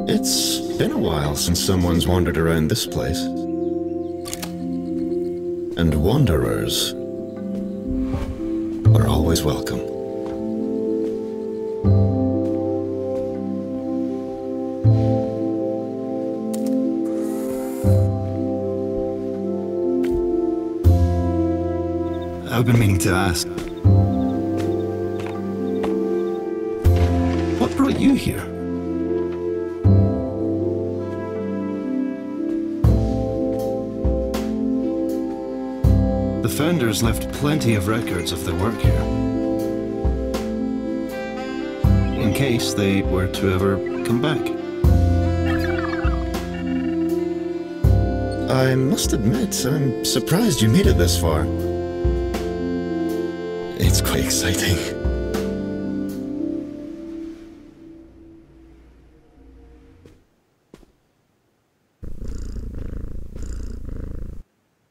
It's been a while since someone's wandered around this place. And wanderers are always welcome. I've been meaning to ask. What brought you here? The founders left plenty of records of their work here, in case they were to ever come back. I must admit, I'm surprised you made it this far. It's quite exciting.